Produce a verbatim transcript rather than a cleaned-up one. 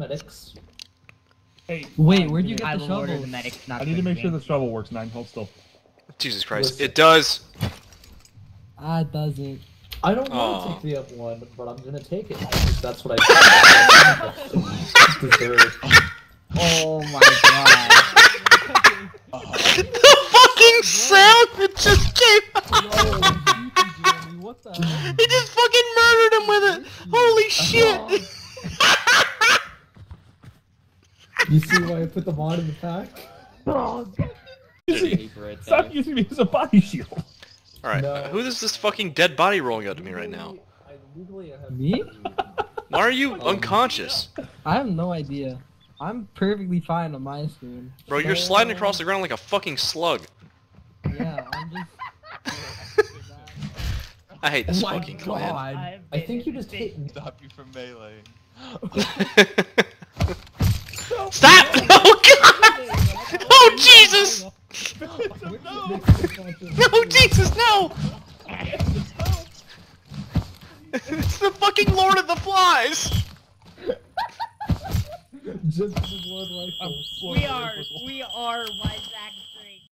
medics. Hey, wait, where'd you get I the will order shovel? the medics. Not I need to make me. sure the shovel works. Nine, hold still. Jesus Christ, Listen. it does. Ah, it doesn't. I don't want Aw. to take the up one, but I'm gonna take it. Because that's what I deserve. Oh my god. The fucking sound that just came out! What the hell? He just fucking murdered him with it! Holy shit! You see why I put them on in the pack? Stop using me as a body shield. Alright, No. uh, who is this fucking dead body rolling up to me right now? I legally have Me? Why are you unconscious? I have no idea. I'm perfectly fine on my screen. Bro, you're sliding across the ground like a fucking slug. Yeah, I'm just. I hate this Oh my fucking clan. God. I think you just hit me. Stop you from meleeing. Stop! Oh god! Oh Jesus! No, Jesus, no! It's the fucking Lord of the Flies! Just the blood rifle. We are, we are why Zack